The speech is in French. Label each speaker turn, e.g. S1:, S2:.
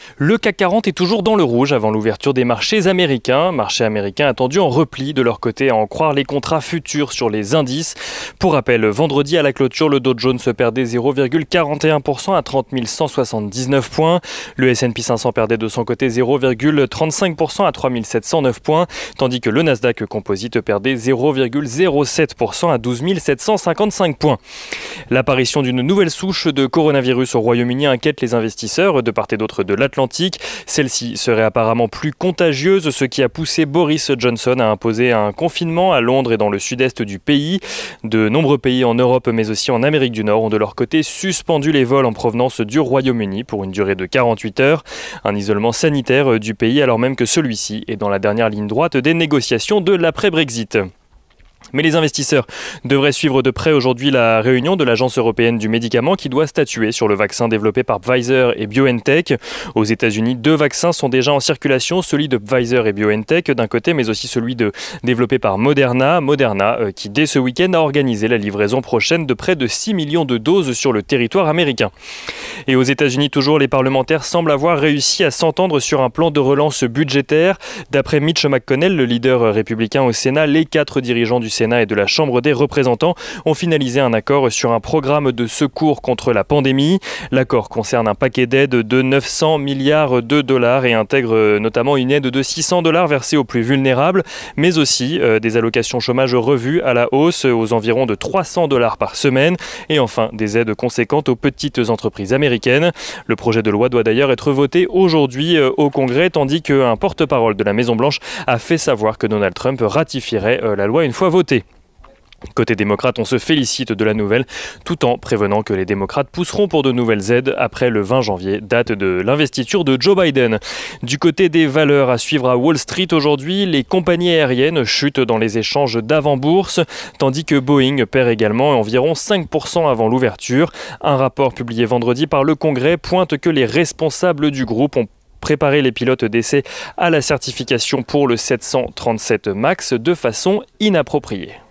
S1: Le CAC 40 est toujours dans le rouge avant l'ouverture des marchés américains. Marchés américains attendus en repli de leur côté à en croire les contrats futurs sur les indices. Pour rappel, vendredi à la clôture, le Dow Jones perdait 0,41% à 30 179 points. Le S&P 500 perdait de son côté 0,35% à 3 709 points, tandis que le Nasdaq Composite perdait 0,07% à 12 755 points. L'apparition d'une nouvelle souche de coronavirus au Royaume-Uni inquiète les investisseurs de part et d'autre de l'Atlantique. Celle-ci serait apparemment plus contagieuse, ce qui a poussé Boris Johnson à imposer un confinement à Londres et dans le sud-est du pays. De nombreux pays en Europe mais aussi en Amérique du Nord ont de leur côté suspendu les vols en provenance du Royaume-Uni pour une durée de 48 heures. Un isolement sanitaire du pays alors même que celui-ci est dans la dernière ligne droite des négociations de l'après-Brexit. Mais les investisseurs devraient suivre de près aujourd'hui la réunion de l'Agence européenne du médicament qui doit statuer sur le vaccin développé par Pfizer et BioNTech. Aux États-Unis, 2 vaccins sont déjà en circulation, celui de Pfizer et BioNTech d'un côté, mais aussi celui développé par Moderna. Moderna qui dès ce week-end a organisé la livraison prochaine de près de 6 millions de doses sur le territoire américain. Et aux États-Unis, toujours, les parlementaires semblent avoir réussi à s'entendre sur un plan de relance budgétaire. D'après Mitch McConnell, le leader républicain au Sénat, les 4 dirigeants du Sénat et de la Chambre des représentants ont finalisé un accord sur un programme de secours contre la pandémie. L'accord concerne un paquet d'aides de 900 milliards de dollars et intègre notamment une aide de 600 dollars versée aux plus vulnérables, mais aussi des allocations chômage revues à la hausse aux environs de 300 dollars par semaine et enfin des aides conséquentes aux petites entreprises américaines. Le projet de loi doit d'ailleurs être voté aujourd'hui au Congrès, tandis qu'un porte-parole de la Maison-Blanche a fait savoir que Donald Trump ratifierait la loi une fois votée. Côté démocrate, on se félicite de la nouvelle, tout en prévenant que les démocrates pousseront pour de nouvelles aides après le 20 janvier, date de l'investiture de Joe Biden. Du côté des valeurs à suivre à Wall Street aujourd'hui, les compagnies aériennes chutent dans les échanges d'avant-bourse, tandis que Boeing perd également environ 5% avant l'ouverture. Un rapport publié vendredi par le Congrès pointe que les responsables du groupe ont préparé les pilotes d'essai à la certification pour le 737 MAX de façon inappropriée.